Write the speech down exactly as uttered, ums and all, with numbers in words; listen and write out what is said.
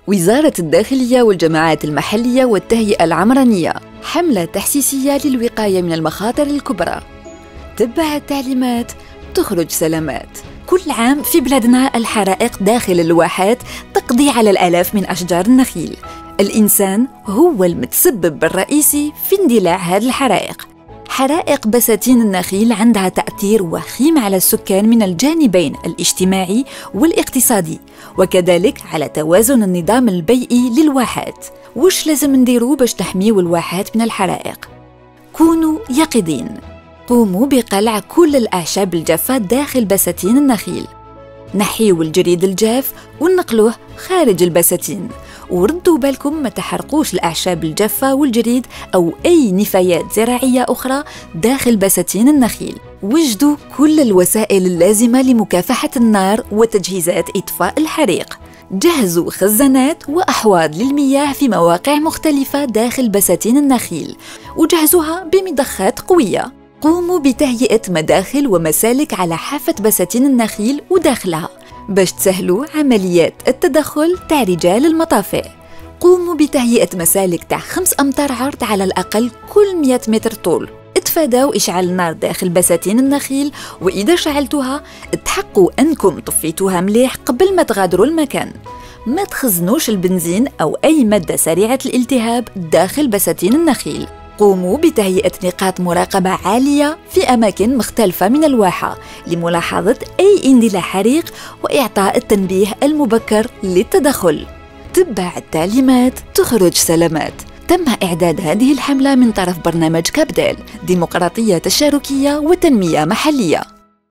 وزارة الداخلية والجماعات المحلية والتهيئة العمرانية، حملة تحسيسية للوقاية من المخاطر الكبرى. تبع التعليمات تخرج سلامات. كل عام في بلادنا الحرائق داخل الواحات تقضي على الآلاف من أشجار النخيل. الإنسان هو المتسبب الرئيسي في اندلاع هذه الحرائق. حرائق بساتين النخيل عندها تأثير وخيم على السكان من الجانبين الاجتماعي والاقتصادي، وكذلك على توازن النظام البيئي للواحات. وش لازم نديرو باش نحميو الواحات من الحرائق؟ كونوا يقظين. قوموا بقلع كل الأعشاب الجافة داخل بساتين النخيل. نحيوا الجريد الجاف ونقلوه خارج البساتين، وردوا بالكم ما تحرقوش الأعشاب الجافة والجريد أو أي نفايات زراعية أخرى داخل بساتين النخيل. وجدوا كل الوسائل اللازمة لمكافحة النار وتجهيزات إطفاء الحريق. جهزوا خزانات وأحواض للمياه في مواقع مختلفة داخل بساتين النخيل، وجهزوها بمضخات قوية. قوموا بتهيئة مداخل ومسالك على حافة بساتين النخيل وداخلها باش تسهلوا عمليات التدخل تاع رجال المطافئ. قوموا بتهيئة مسالك تاع خمس أمتار عرض على الأقل كل مئة متر طول. اتفادوا إشعال النار داخل بساتين النخيل، وإذا شعلتوها اتحققوا أنكم طفيتوها مليح قبل ما تغادروا المكان. ما تخزنوش البنزين أو أي مادة سريعة الالتهاب داخل بساتين النخيل. قوموا بتهيئة نقاط مراقبة عالية في أماكن مختلفة من الواحة لملاحظة أي اندلاع حريق وإعطاء التنبيه المبكر للتدخل. تبع التعليمات تخرج سلامات. تم إعداد هذه الحملة من طرف برنامج كابدال، ديمقراطية تشاركية وتنمية محلية.